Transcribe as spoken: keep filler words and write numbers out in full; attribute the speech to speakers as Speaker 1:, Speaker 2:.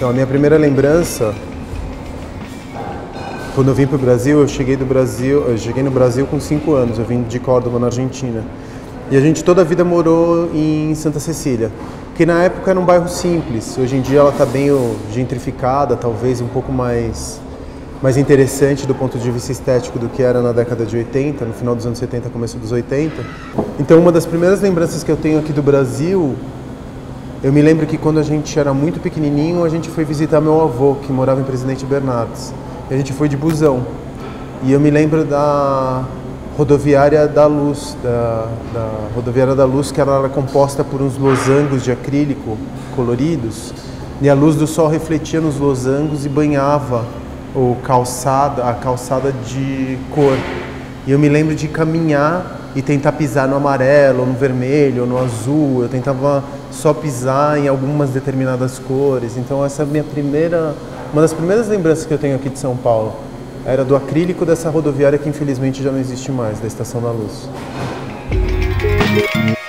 Speaker 1: Então, a minha primeira lembrança, quando eu vim para o Brasil, eu cheguei do Brasil, eu cheguei no Brasil com cinco anos, eu vim de Córdoba, na Argentina. E a gente toda a vida morou em Santa Cecília, que na época era um bairro simples. Hoje em dia ela está bem gentrificada, talvez um pouco mais, mais interessante do ponto de vista estético do que era na década de oitenta, no final dos anos setenta, começo dos oitenta. Então, uma das primeiras lembranças que eu tenho aqui do Brasil, eu me lembro que quando a gente era muito pequenininho, a gente foi visitar meu avô, que morava em Presidente Bernardes. E a gente foi de busão. E eu me lembro da rodoviária da Luz, da, da rodoviária da Luz, que ela era composta por uns losangos de acrílico coloridos, e a luz do sol refletia nos losangos e banhava o calçada, a calçada de cor. E eu me lembro de caminhar e tentar pisar no amarelo, ou no vermelho, ou no azul. Eu tentava só pisar em algumas determinadas cores. Então essa é a minha primeira, uma das primeiras lembranças que eu tenho aqui de São Paulo. Era do acrílico dessa rodoviária que infelizmente já não existe mais, da Estação da Luz.